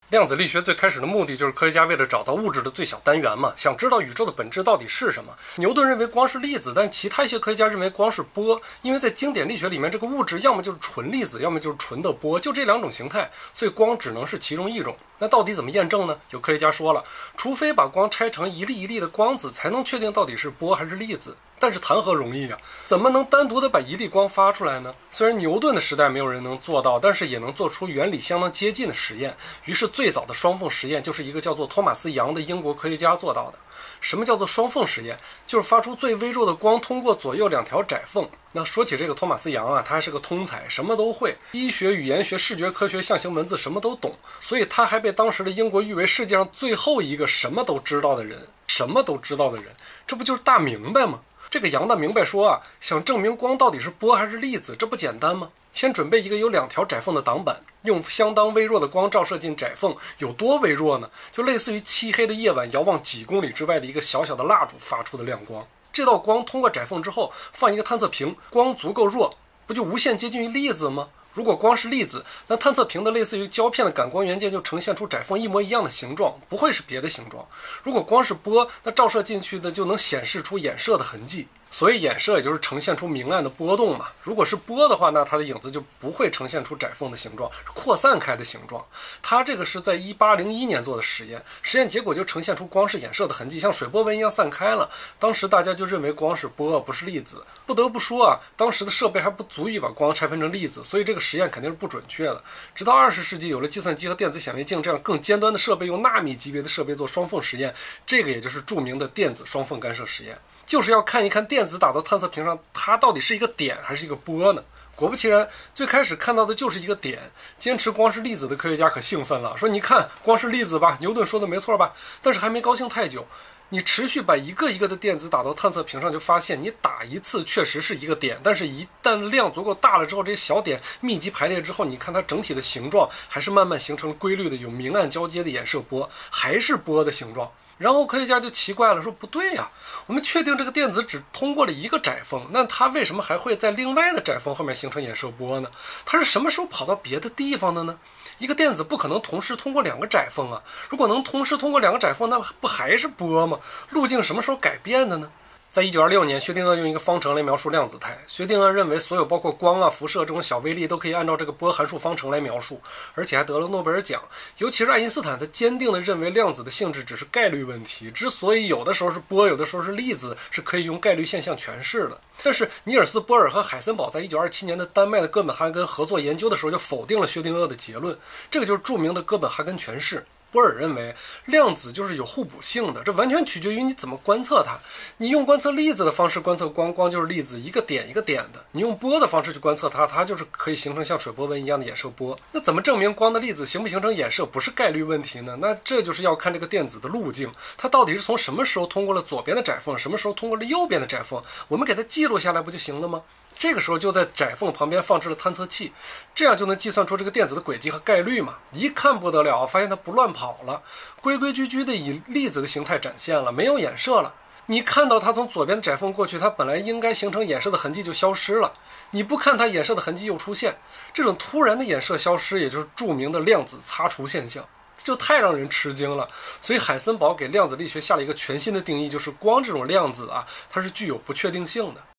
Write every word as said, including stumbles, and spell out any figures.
量子力学最开始的目的就是科学家为了找到物质的最小单元嘛，想知道宇宙的本质到底是什么。牛顿认为光是粒子，但其他一些科学家认为光是波，因为在经典力学里面，这个物质要么就是纯粒子，要么就是纯的波，就这两种形态，所以光只能是其中一种。那到底怎么验证呢？有科学家说了，除非把光拆成一粒一粒的光子，才能确定到底是波还是粒子。但是谈何容易啊，怎么能单独的把一粒光发出来呢？虽然牛顿的时代没有人能做到，但是也能做出原理相当接近的实验。于是最早的双缝实验就是一个叫做托马斯杨的英国科学家做到的。什么叫做双缝实验？就是发出最微弱的光通过左右两条窄缝。那说起这个托马斯杨啊，他还是个通才，什么都会，医学、语言学、视觉科学、象形文字什么都懂，所以他还被当时的英国誉为世界上最后一个什么都知道的人。什么都知道的人，这不就是大明白吗？这个杨大明白说啊，想证明光到底是波还是粒子，这不简单吗？先准备一个有两条窄缝的挡板，用相当微弱的光照射进窄缝，有多微弱呢？就类似于漆黑的夜晚遥望几公里之外的一个小小的蜡烛发出的亮光。这道光通过窄缝之后，放一个探测屏，光足够弱，不就无限接近于粒子吗？如果光是粒子，那探测屏的类似于胶片的感光元件就呈现出窄缝一模一样的形状，不会是别的形状。如果光是波，那照射进去的就能显示出衍射的痕迹。所以衍射也就是呈现出明暗的波动嘛。如果是波的话，那它的影子就不会呈现出窄缝的形状，是扩散开的形状。它这个是在一八零一年做的实验，实验结果就呈现出光是衍射的痕迹，像水波纹一样散开了。当时大家就认为光是波，不是粒子。不得不说啊，当时的设备还不足以把光拆分成粒子，所以这个实验肯定是不准确的。直到二十世纪有了计算机和电子显微镜这样更尖端的设备，用纳米级别的设备做双缝实验，这个也就是著名的电子双缝干涉实验。就是要看一看电子打到探测屏上，它到底是一个点还是一个波呢？果不其然，最开始看到的就是一个点。坚持光是粒子的科学家可兴奋了，说你看光是粒子吧，牛顿说的没错吧？但是还没高兴太久，你持续把一个一个的电子打到探测屏上，就发现你打一次确实是一个点，但是一旦量足够大了之后，这些小点密集排列之后，你看它整体的形状还是慢慢形成规律的有明暗交接的衍射波，还是波的形状。然后科学家就奇怪了，说不对呀，我们确定这个电子只通过了一个窄缝，那它为什么还会在另外的窄缝后面形成衍射波呢？它是什么时候跑到别的地方的呢？一个电子不可能同时通过两个窄缝啊，如果能同时通过两个窄缝，那不还是波吗？路径什么时候改变的呢？在一九二六年，薛定谔用一个方程来描述量子态。薛定谔认为，所有包括光啊、辐射这种小微粒都可以按照这个波函数方程来描述，而且还得了诺贝尔奖。尤其是爱因斯坦，他坚定地认为量子的性质只是概率问题，之所以有的时候是波，有的时候是粒子，是可以用概率现象诠释的。但是尼尔斯·波尔和海森堡在一九二七年的丹麦的哥本哈根合作研究的时候，就否定了薛定谔的结论。这个就是著名的哥本哈根诠释。波尔认为量子就是有互补性的，这完全取决于你怎么观测它。你用观测粒子的方式观测光，光就是粒子，一个点一个点的；你用波的方式去观测它，它就是可以形成像水波纹一样的衍射波。那怎么证明光的粒子形不形成衍射不是概率问题呢？那这就是要看这个电子的路径，它到底是从什么时候通过了左边的窄缝，什么时候通过了右边的窄缝，我们给它记录下来不就行了吗？这个时候就在窄缝旁边放置了探测器，这样就能计算出这个电子的轨迹和概率嘛。一看不得了，发现它不乱跑了，规规矩矩的以粒子的形态展现了，没有衍射了。你看到它从左边的窄缝过去，它本来应该形成衍射的痕迹就消失了，你不看它衍射的痕迹又出现，这种突然的衍射消失，也就是著名的量子擦除现象，就太让人吃惊了。所以海森堡给量子力学下了一个全新的定义，就是光这种量子啊，它是具有不确定性的。